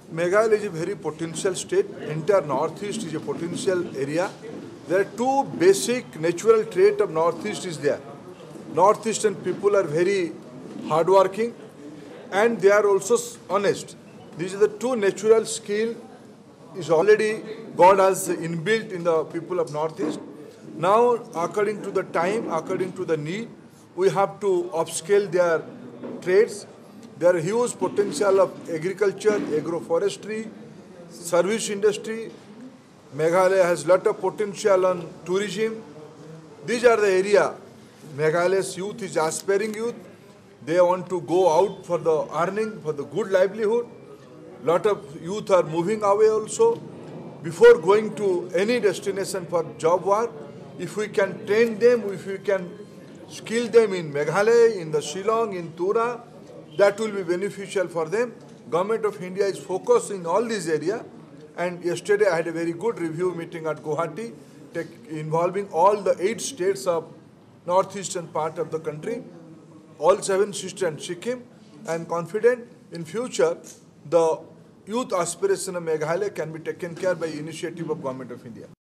Meghalaya is a very potential state. Entire northeast is a potential area. There are two basic natural traits of northeast is there. Northeastern people are very hardworking and they are also honest. These are the two natural skill is already God has inbuilt in the people of northeast. Now, according to the time, according to the need, we have to upscale their trades. There are huge potential of agriculture, agroforestry, service industry. Meghalaya has lot of potential on tourism. These are the area. Meghalaya's youth is aspiring youth. They want to go out for the earning, for the good livelihood. Lot of youth are moving away also. Before going to any destination for job work, if we can train them, if we can skill them in Meghalaya, in the Shillong, in Tura, that will be beneficial for them. Government of India is focused in all these areas. And yesterday I had a very good review meeting at Guwahati, involving all the 8 states of northeastern part of the country, all 7 states and Sikkim. I am confident in future the youth aspiration of Meghalaya can be taken care by initiative of Government of India.